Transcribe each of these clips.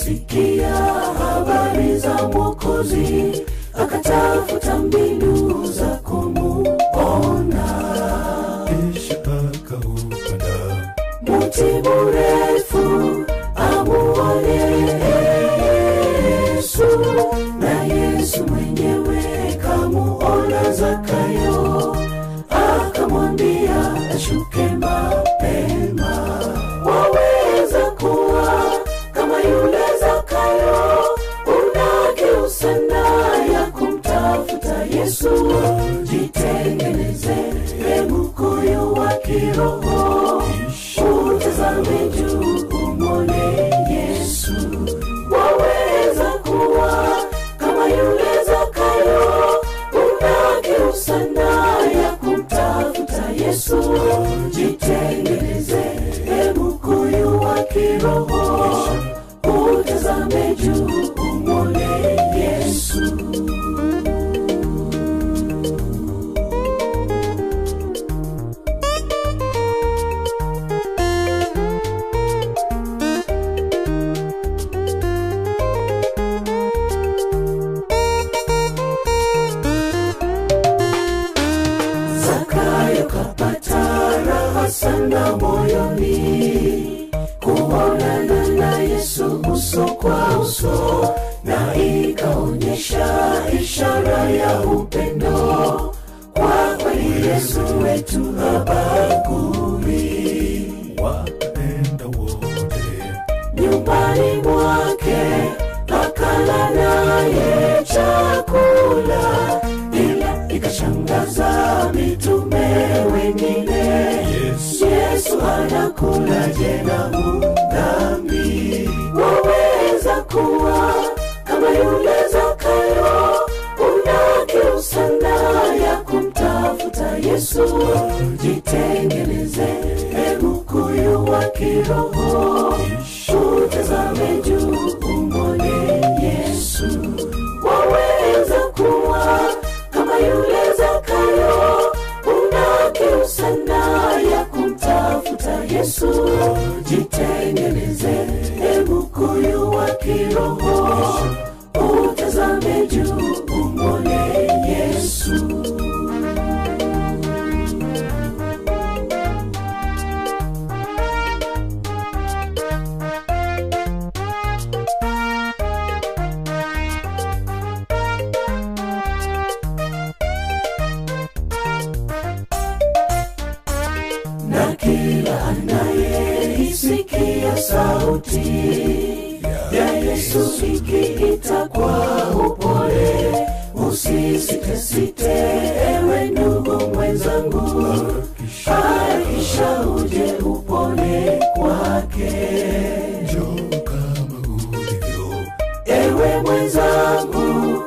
kusikia habari za Mwokozi, akatafuta mbinu za kumuona. Kisha akaupanda mti mrefu amuone Yesu, na Yesu mwenyewe kamuona Zakayo, akamwambia ashuke mapema. Waweza kuwa kama yule Zakayo, una kiu sana ya kumtafuta Yesu. Jitengeneze mkuyu wa kiroho, utazame juu umwone Yesu. Waweza kuwa kama yule Zakayo, una kiu sana ya kumtafuta Yesu. Jitengeneze mkuyu wa kiroho, utazame juu umwone Yesu. Zakayo kapata raha sana moyoni, kuonana na Yesu uso kwa uso, na ikaonyesha ishara ya upendo. Kwa kweli Yesu wetu habagui. wakaenda wote Nyumbani mwake akala naye chakula, ila ikashangaza mitume wengine. Yesu anakula je na dhambi? Waweza kuwa kama yule Zakayo, una kiu sana ya kumtafuta Yesu. Jitengeneze mkuyu wa kiroho, utazame juu umwone Yesu. Waweza kuwa kama yule Zakayo, una kiu sana ya kumtafuta Yesu. Jitengeneze mkuyu wa kiroho, utazame juu umwone Yesu. Na kila anayeisikia sauti ya Yesu ikiita kwa upole, usisite ewe ndugu mwenzangu, hakisha uje upone kwake. njoo kama ulivyo Ewe mwenzangu,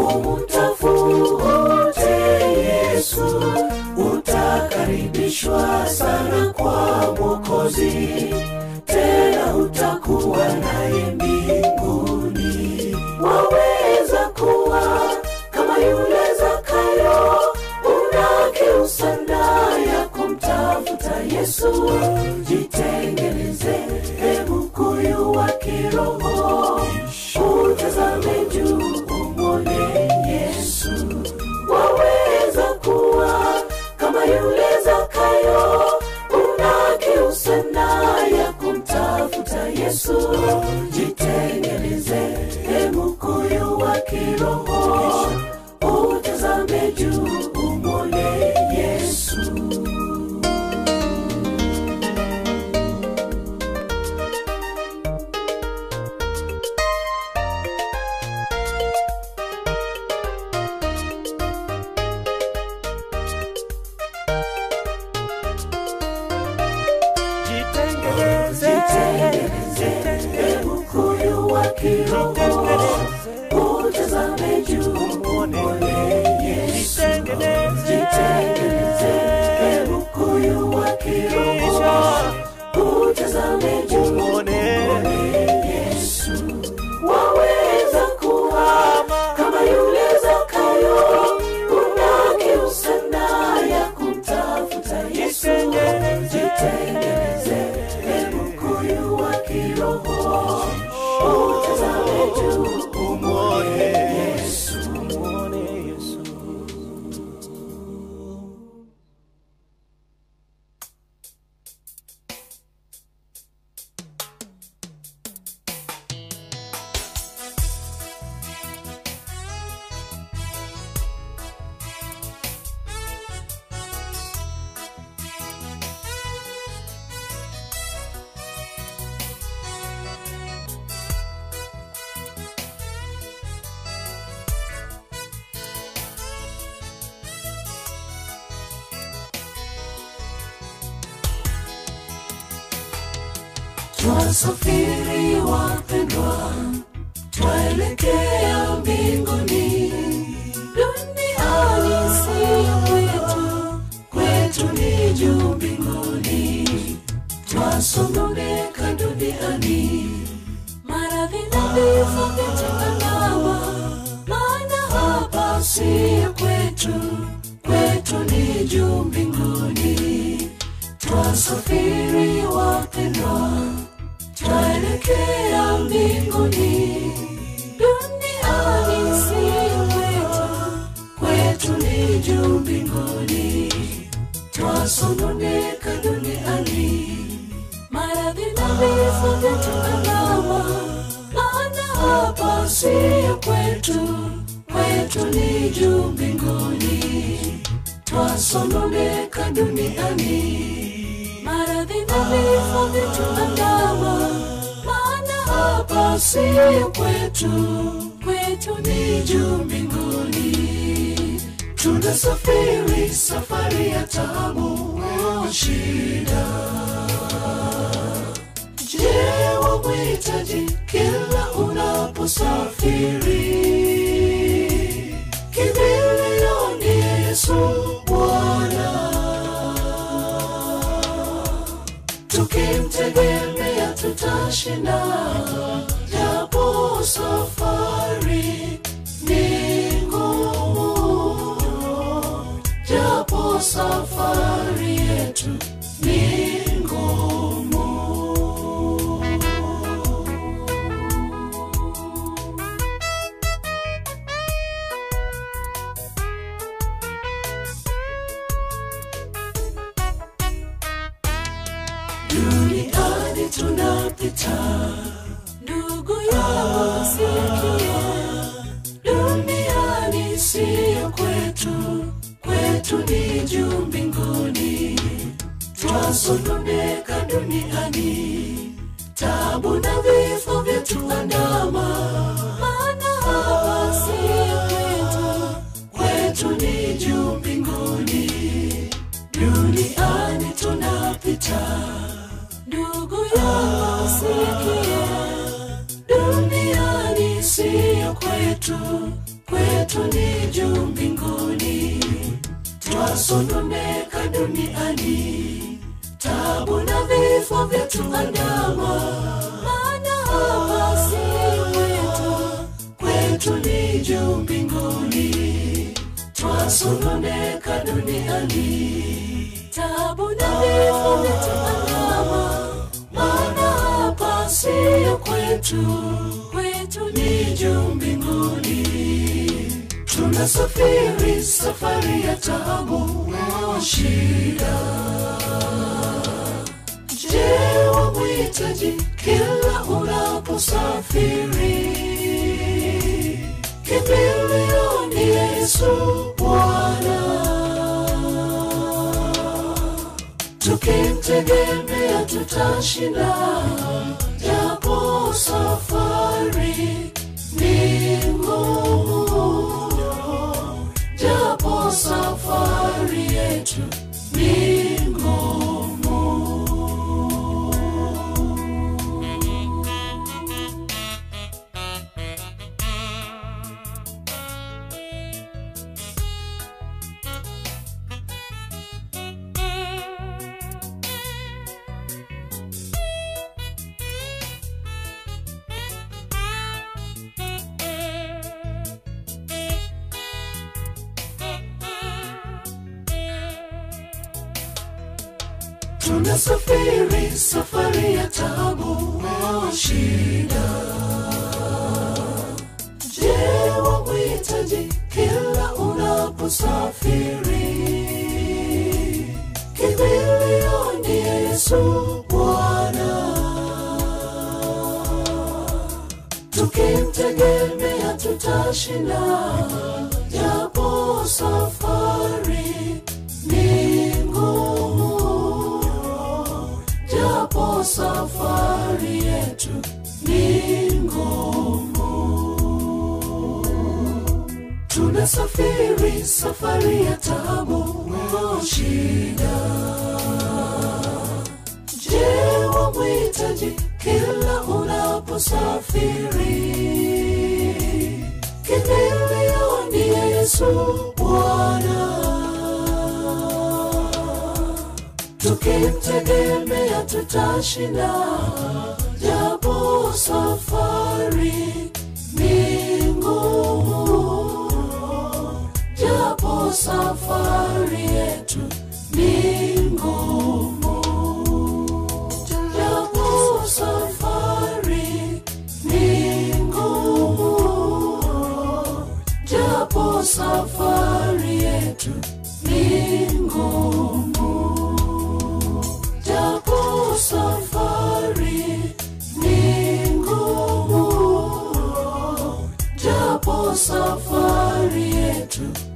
umtafute Yesu, utakaribishwa sana kwa Mwokozi, tena utakuwa naye mbinguni. Waweza kuwa kama yule Zakayo, una kiu sana ya kumtafuta Yesu. Jitengeneze mkuyu wa kiroho, utazame juu umwone Yesu. Waweza kuwa kama yule Zakayo, una kiu sana ya kumtafuta Yesu. Jitengeneze mkuyu wa kiroho, utazame juu umwone Yesu. Jitengeneze mkuyu wa kiroho, utazame juu umwone Yesu. Twasafiri wapendwa, twaelekea mbinguni. Duniani si kwetu, kwetu ni juu mbinguni. Twasononeka duniani, maradhi na vifo vituandama, maana hapa si kwetu, kwetu ni juu mbinguni. Twasafiri wapendwa, twaelekea mbinguni. Duniani si kwetu, kwetu ni juu mbinguni. Twasononeka duniani, maradhi na vifo vituandama, maana hapa si kwetu, kwetu ni juu mbinguni. Twasononeka duniani, maradhi na vifo vituandama, maana hapa si kwetu, kwetu ni juu mbinguni. Tunasafiri safari ya taabu na shida. Je, wamhitaji kila unaposafiri? Kimbilio ni Yesu Bwana. Tukimtegemea tutashinda, japo safari ni ngumu, japo safari yetu ni ngumu. Duniani tunapita, ndugu yangu sikia. Duniani siyo kwetu, kwetu ni juu mbinguni. Twasononeka duniani, tabu na vifo vyatuandama, maana hapa si kwetu, kwetu ni juu mbinguni. Duniani tunapita, ndugu yangu sikia. Duniani siyo kwetu, kwetu ni juu mbinguni. Twasononeka duniani, tabu na vifo vyatuandama, maana hapa si kwetu, kwetu ni juu mbinguni. Twasononeka duniani, tabu na vifo vyatuandama, maana hapa si kwetu, kwetu ni juu mbinguni. Tunasafiri safari ya taabu na shida. Je, wamhitaji kila unaposafiri? Kimbilio ni Yesu Bwana. Tukimtegemea tutashinda, japo safari ni ngumu, japo safari yetu ni ngumu. Tunasafiri safari ya taabu na shida. unaposafiri. Kimbilio ni Yesu Bwana, tukimtegemea tutashinda, japo safari ni ngumu, japo safari yetu ni ngumu. Tunasafiri safari ya taabu na shida. Je, wamhitaji kila unaposafiri? Kimbilio ni Yesu Bwana, tukimtegemea tutashinda, japo safari ni ngumu, japo safari yetu ni ngumu, japo safari ni ngumu, japo safari yetu ni ngumu, japo safari ni ngumu, japo safari yetu